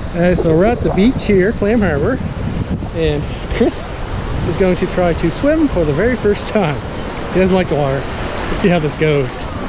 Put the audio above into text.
So we're at the beach here, Clam Harbor, and Chris is going to try to swim for the very first time. He doesn't like the water. Let's see how this goes.